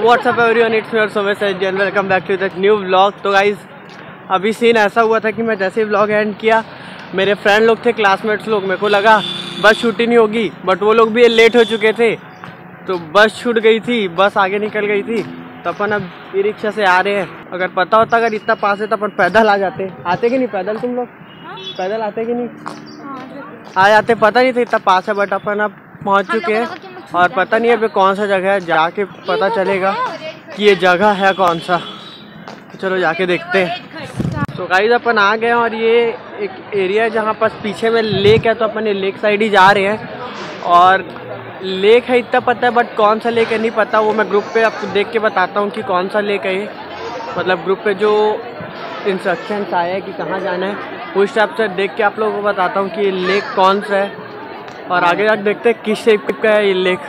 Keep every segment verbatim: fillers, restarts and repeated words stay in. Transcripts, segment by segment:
WhatsApp everyone, it's me Somesh and welcome back to the new vlog. तो guys अभी scene ऐसा हुआ था कि मैं जैसे ही व्लॉग एंड किया, मेरे फ्रेंड लोग थे, क्लासमेट्स लोग, मेरे को लगा बस छूटी नहीं होगी, बट वो लोग भी लेट हो चुके थे तो बस छूट गई थी, बस आगे निकल गई थी। तो अपन अब ई रिक्शा से आ रहे हैं। अगर पता होता अगर इतना पास है तो अपन पैदल आ जाते। आते कि नहीं पैदल? तुम लोग पैदल आते कि नहीं? आ जाते, पता नहीं था इतना पास है, बट अपन अब पहुंच चुके हैं और पता नहीं है अभी कौन सा जगह है, जाके पता चलेगा कि ये जगह है कौन सा। तो चलो जाके देखते हैं। तो गाइस अपन आ गए और ये एक एरिया है जहाँ पर पीछे में लेक है, तो अपन ये लेक साइड ही जा रहे हैं। और लेक है इतना पता है, बट कौन सा लेक है नहीं पता। वो मैं ग्रुप पे आपको देख के बताता हूँ कि कौन सा लेक है ये। मतलब ग्रुप पे जो इंस्ट्रक्शंस आए हैं कि कहाँ जाना है, उस टाइप से देख के आप लोगों को बताता हूँ कि ये लेक कौन सा है। और आगे जाकर देखते हैं किस शेप का है ये लेक।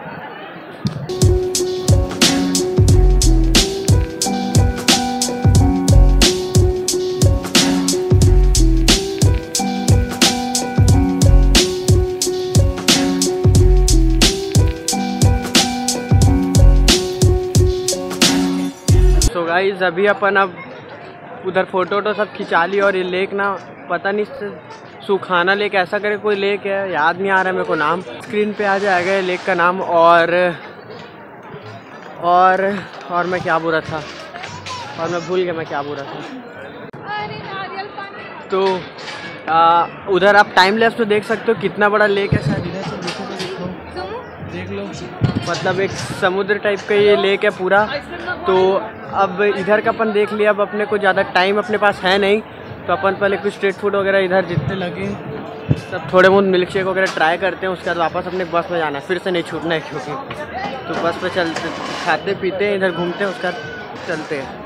तो गाइस अभी अपन अब उधर फोटो वोटो सब खिंचा ली। और ये लेक ना पता नहीं सुखाना लेक ऐसा करे कोई लेक है, याद नहीं आ रहा है मेरे को नाम। स्क्रीन पे आ जाएगा ये लेक का नाम। और और और मैं क्या बोल रहा था, और मैं भूल गया मैं क्या बोल रहा था। तो आ, उधर आप टाइम लैप्स में देख सकते हो कितना बड़ा लेक है। शायद इधर से देखो तो दिखाओ, देख लो। मतलब एक समुद्र टाइप का ये लेक है पूरा। तो अब इधर का अपन देख लिया। अब अपने को ज़्यादा टाइम अपने पास है नहीं, तो अपन पहले कुछ स्ट्रीट फूड वगैरह इधर जितने लगे सब थोड़े बहुत मिल्क शेक वगैरह ट्राई करते हैं। उसके बाद वापस अपने बस में जाना है, फिर से नहीं छूटना है क्योंकि। तो बस पे चलते खाते पीते हैं, इधर घूमते हैं, उसके बाद चलते हैं।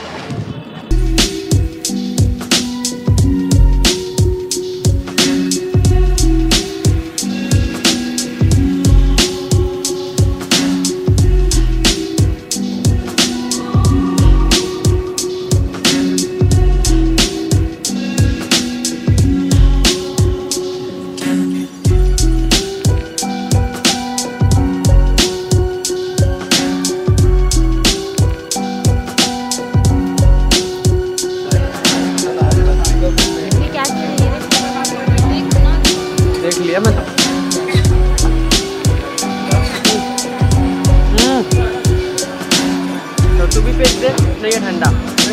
देख लिया मैं। तो तू भी पेट दे, नहीं है ठंडा।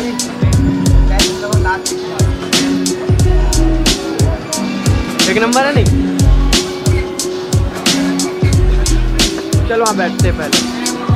एक नंबर है नहीं। चलो वहाँ बैठते हैं पहले।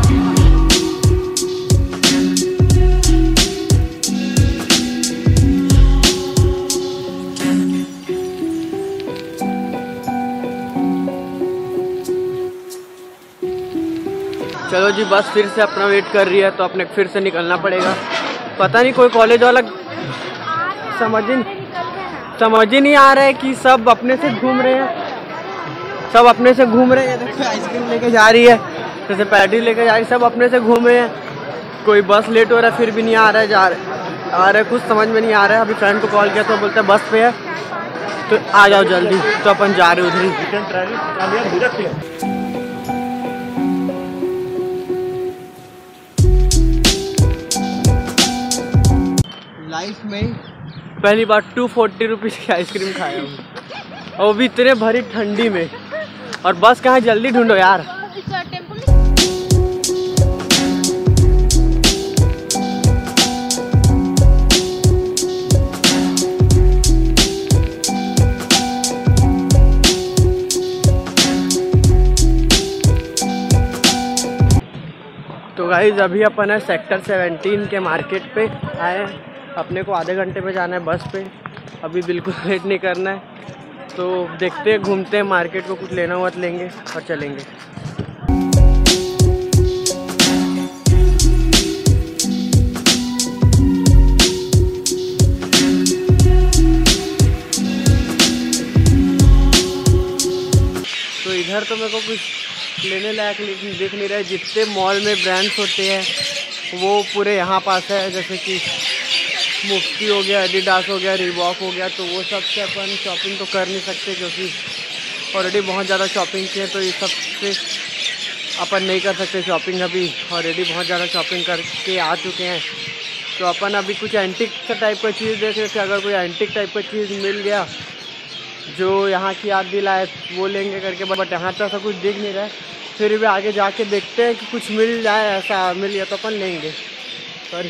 चलो जी, बस फिर से अपना वेट कर रही है, तो अपने फिर से निकलना पड़ेगा। पता नहीं कोई कॉलेज वाला समझ ही समझ ही नहीं आ रहा है कि सब अपने से घूम रहे हैं, सब अपने से घूम रहे हैं। देखो आइसक्रीम लेके जा रही है, जैसे पैटी लेके जा रही है, सब अपने से घूम रहे हैं। कोई बस लेट हो रहा है फिर भी नहीं आ रहा है, जा रहे आ रहा है, कुछ समझ में नहीं आ रहा है। अभी फ्रेंड को कॉल किया तो बोलते हैं बस पे है, तो आ जाओ जल्दी। तो अपन जा रहे उधर ही। लाइफ में पहली बार टू फोर्टी रुपीज़ की आइसक्रीम खाया हूँ, और वो भी इतने भरी ठंडी में। और बस कहाँ, जल्दी ढूंढो यार। तो गाइस अभी अपन है सेक्टर सेवनटीन के मार्केट पे आए। अपने को आधे घंटे में जाना है बस पे, अभी बिल्कुल वेट नहीं करना है। तो देखते हैं, घूमते हैं मार्केट को, कुछ लेना हुआ तो लेंगे और चलेंगे। तो इधर तो मेरे को कुछ लेने लायक दिख नहीं रहा है। जितने मॉल में ब्रांड्स होते हैं वो पूरे यहाँ पास है, जैसे कि मुफ्ती हो गया, एडिडास हो गया, रिबॉक हो गया। तो वो सब से अपन शॉपिंग तो कर नहीं सकते क्योंकि ऑलरेडी बहुत ज़्यादा शॉपिंग की है। तो ये सब से अपन नहीं कर सकते शॉपिंग अभी, ऑलरेडी बहुत ज़्यादा शॉपिंग करके आ चुके हैं। तो अपन अभी कुछ एंटिक टाइप का चीज़ देख रहे थे, अगर कोई एंटिक टाइप का चीज़ मिल गया जो यहाँ की याद दिलाए वो लेंगे करके, बट यहाँ तो ऐसा कुछ दिख नहीं रहा है। फिर भी आगे जाके देखते हैं कि कुछ मिल जाए, ऐसा मिल गया तो अपन लेंगे। सॉरी।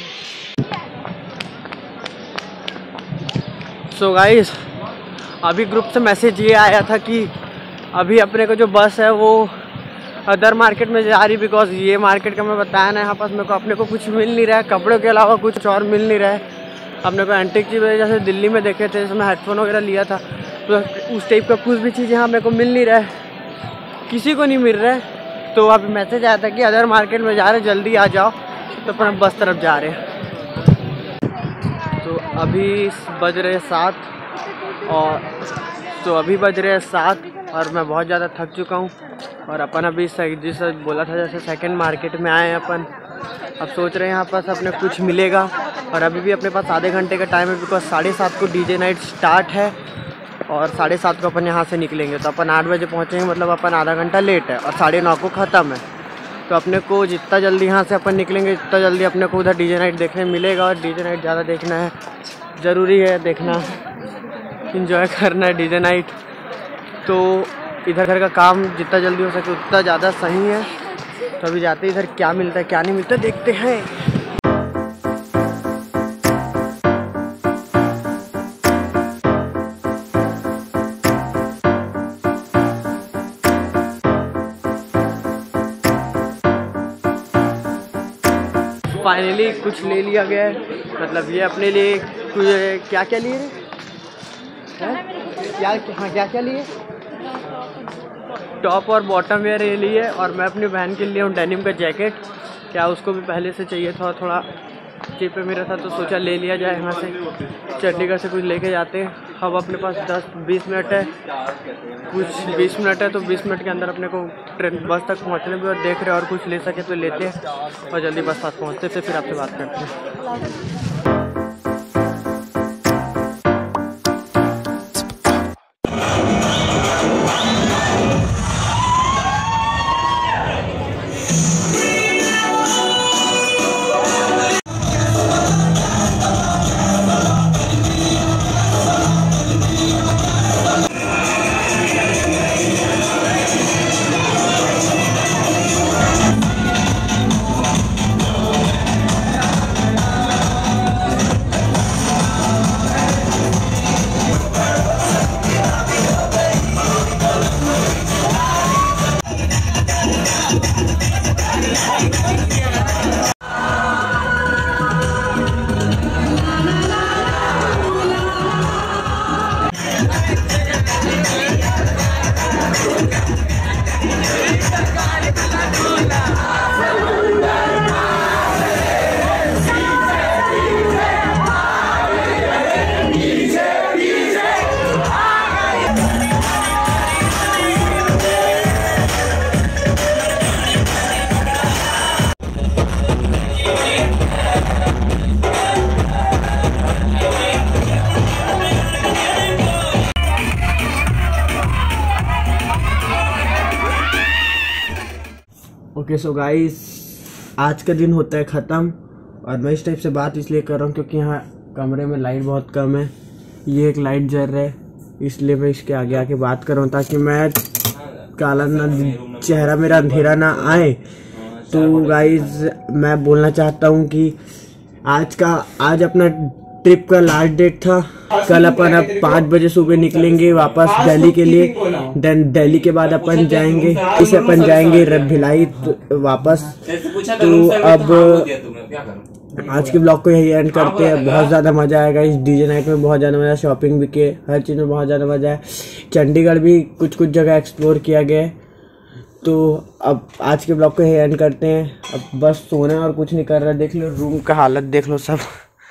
सो गाइस, अभी ग्रुप से मैसेज ये आया था कि अभी अपने को जो बस है वो अदर मार्केट में जा रही, बिकॉज ये मार्केट का मैं बताया ना, यहाँ पास मेरे को अपने को कुछ मिल नहीं रहा है, कपड़ों के अलावा कुछ और मिल नहीं रहा है। अपने को एंटिक चीज़ जैसे दिल्ली में देखे थे, जिसमें हेडफोन वगैरह लिया था, तो उस टाइप का कुछ भी चीज़ यहाँ मेरे को मिल नहीं रहा है, किसी को नहीं मिल रहा है। तो अभी मैसेज आया था कि अदर मार्केट में जा रहे, जल्दी आ जाओ। तो अपन बस तरफ जा रहे हैं। तो अभी बज रहे सात और तो अभी बज रहे सात और मैं बहुत ज़्यादा थक चुका हूँ। और अपन अभी जैसे बोला था जैसे सेकंड मार्केट में आए हैं अपन। अब सोच रहे हैं यहाँ पास अपने कुछ मिलेगा। और अभी भी अपने पास आधे घंटे का टाइम है, बिकॉज साढ़े सात को डीजे नाइट स्टार्ट है और साढ़े सात को अपन यहाँ से निकलेंगे। तो अपन आठ बजे पहुँचेंगे, मतलब अपन आधा घंटा लेट है और साढ़े नौ को ख़त्म है। तो अपने को जितना जल्दी यहाँ से अपन निकलेंगे जितना जल्दी अपने को उधर डीजे नाइट देखने मिलेगा। और डीजे नाइट ज़्यादा देखना है, ज़रूरी है देखना, इन्जॉय करना है डीजे नाइट। तो इधर घर का काम जितना जल्दी हो सके उतना ज़्यादा सही है। तो अभी जाते इधर क्या मिलता है क्या नहीं मिलता देखते हैं। फाइनली कुछ ले लिया गया है, मतलब ये अपने लिए कुछ क्या क्या लिए हैं? क्या हाँ क्या क्या लिए? टॉप और बॉटम वेयर ये लिए। और मैं अपनी बहन के लिए हूँ डेनिम का जैकेट। क्या उसको भी पहले से चाहिए था, थोड़ा चिप पे मेरा था तो सोचा ले लिया जाए। यहाँ से चंडीगढ़ से कुछ लेके जाते हैं। अब अपने पास दस बीस मिनट है, कुछ बीस मिनट है तो बीस मिनट के अंदर अपने को ट्रेन बस तक पहुँचने भी और देख रहे हैं, और कुछ ले सके तो लेते हैं और जल्दी बस पास पहुँचते थे, फिर आपसे बात करते हैं। ओके सो गाइस, आज का दिन होता है ख़त्म। और मैं इस टाइप से बात इसलिए कर रहा हूँ क्योंकि यहाँ कमरे में लाइट बहुत कम है। ये एक लाइट जल रहा है, इसलिए मैं इसके आगे आके बात कर रहा हूँ ताकि मैं काला ना चेहरा मेरा अंधेरा ना आए। तो गाइस मैं बोलना चाहता हूँ कि आज का आज अपना ट्रिप का लास्ट डेट था। कल अपन अब पाँच बजे सुबह निकलेंगे वापस दिल्ली के लिए। देन दिल्ली के बाद अपन जाएंगे इसे अपन जाएंगे भिलाई तो वापस। तो अब आज के ब्लॉग को यही एंड करते हैं। बहुत ज़्यादा मज़ा आएगा इस डीजे नाइट में, बहुत ज़्यादा मज़ा, शॉपिंग भी किए, हर चीज़ में बहुत ज़्यादा मज़ा है। चंडीगढ़ भी कुछ कुछ जगह एक्सप्लोर किया गया है। तो अब आज के ब्लॉग को यही एंड करते हैं। अब बस सोना है और कुछ नहीं कर रहा। देख लो रूम का हालत, देख लो सब।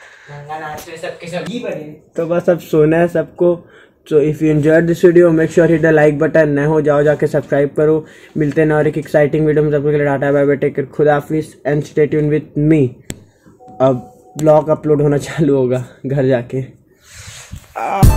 तो बस अब सोना है सबको। So if you enjoyed this video make sure hit the like button. नए हो जाओ जाके सब्सक्राइब करो। मिलते हैं ना और एक एक्साइटिंग वीडियो में। तब तक के लिए tata bye bye, take care, खुदा हाफिज़ and stay tune with me. अब ब्लॉग अपलोड होना चालू होगा घर जाके।